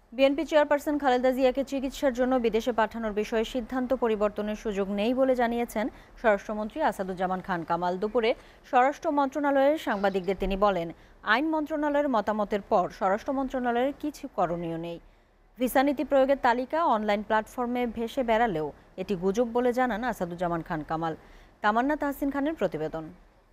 BNP chairperson Khaleda জিয়াকে চিকিৎসার জন্য বিদেশে পাঠানোর বিষয়ে সিদ্ধান্ত পরিবর্তনের সুযোগ নেই বলে জানিয়েছেন স্বরাষ্ট্রমন্ত্রী আসাদুজ্জামান খান কামাল। দুপুরে স্বরাষ্ট্র মন্ত্রণালয়ের সাংবাদিকদের তিনি বলেন, আইন মন্ত্রণালয়ের মতামতের পর স্বরাষ্ট্র মন্ত্রণালয়ের কিছু করণীয় নেই। ভিসা নীতি প্রয়োগের তালিকা অনলাইন প্ল্যাটফর্মে ভেসে বেড়ালেও এটি গুজব বলে জানান আসাদুজ্জামান খান কামাল। তামান্না তাহসিন খানের প্রতিবেদন।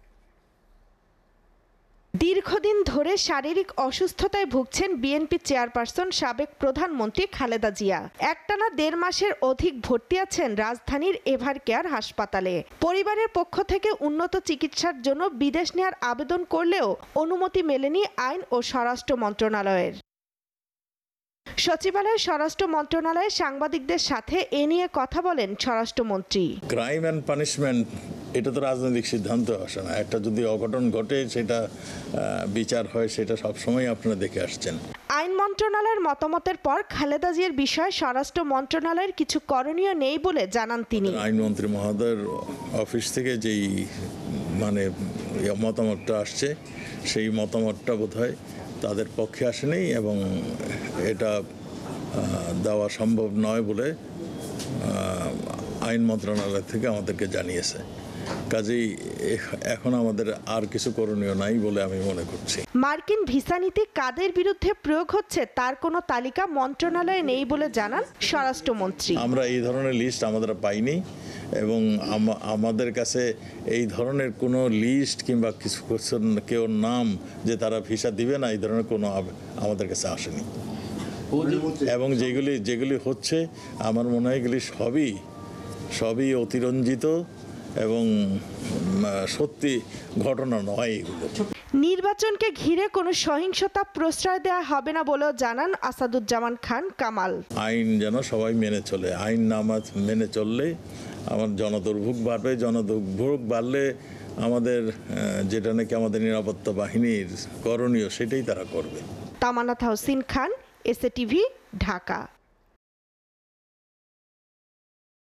দীর্ঘদিন ধরে শারীরিক অসুস্থতায় ভুগছেন বিএনপি চেয়ারপারসন সাবেক প্রধানমন্ত্রী খালেদা জিয়া। একটানা ১.৫ মাসের অধিক ভর্তি আছেন রাজধানীর এভার কেয়ার হাসপাতালে। পরিবারের পক্ষ থেকে উন্নত চিকিৎসার জন্য বিদেশ নেওয়ার আবেদন করলেও অনুমতি মেলেনি আইন ও স্বরাষ্ট্র মন্ত্রণালয়ের। সচিবালয়ের স্বরাষ্ট্র মন্ত্রণালয়ের সাংবাদিকদের সাথে এ নিয়ে কথা বলেন স্বরাষ্ট্রমন্ত্রী। ক্রাইম অ্যান্ড পানিশমেন্ট এটা তো রাজনৈতিক সিদ্ধান্ত আসে না। একটা যদি অঘটন ঘটে সেটা বিচার হয়, সেটা সবসময় আপনারা দেখে আসছেন। আইন মন্ত্রণালয়ের মতামতের পর খালেদা জিয়ার বিষয়ে স্বরাষ্ট্র মন্ত্রণালয়ের কিছু করণীয় নেই বলে জানান তিনি। আইনমন্ত্রী মহোদয়ের অফিস থেকে যেই মতামতটা আসছে, সেই মতামতটা বোধহয় তাদের পক্ষে আসেনি এবং এটা দেওয়া সম্ভব নয় বলে আইন মন্ত্রণালয় থেকে আমাদেরকে জানিয়েছে। কাজেই এখন আমাদের আর কিছু করণীয় নাই বলে আমি মনে করছি। মার্কিন ভিসা নীতি কাদের বিরুদ্ধে প্রয়োগ হচ্ছে তার কোনো তালিকা মন্ত্রণালয়ে নেই বলে জানান স্বরাষ্ট্রমন্ত্রী। আমরা এই ধরনের লিস্ট আমাদের পাইনি এবং আমাদের কাছে এই ধরনের কোনো লিস্ট কিংবা কিছু কেউ নাম যে তারা ভিসা দিবে না, এই ধরনের কোনো আমাদের কাছে আসেনি। এবং যেগুলি হচ্ছে আমার মনে হয় এগুলি সবই অতিরঞ্জিত এবং সত্যি ঘটনা নয় এগুলো। নির্বাচনকে ঘিরে কোনো সহিংসতা প্রশ্রয় দেওয়া হবে না বলেও জানান আসাদুজ্জামান খান কামাল। আইন যেন সবাই মেনে চলে, আইন না মেনে চললে আমার জনদুর্ভোগ বাড়বে। জনদুর্ভোগ বাড়লে আমাদের যেটা নাকি আমাদের নিরাপত্তা বাহিনীর করণীয় সেটাই তারা করবে। তামান্না তাহসিন খান, SATV, ঢাকা।